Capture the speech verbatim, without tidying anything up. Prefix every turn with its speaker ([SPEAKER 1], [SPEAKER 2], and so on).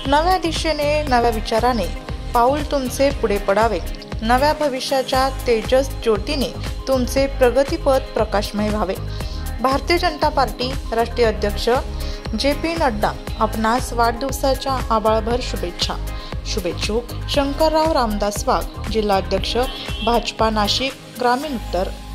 [SPEAKER 1] नव्या दिशेने नव्या विचाराने पाऊल तुमचे पुढे पडावे। नव्या भविष्याच्या तेजस ज्योतीने तुमचे प्रगतीपथ प्रकाशमय व्हावे। भारतीय जनता पार्टी राष्ट्रीय अध्यक्ष जे पी नड्डा आपणास वाढदिवसाच्या आभाळभर शुभेच्छा। शुभेच्छुक शंकरराव रामदास वाघ, जिल्हाध्यक्ष भाजपा नाशिक ग्रामीण उत्तर।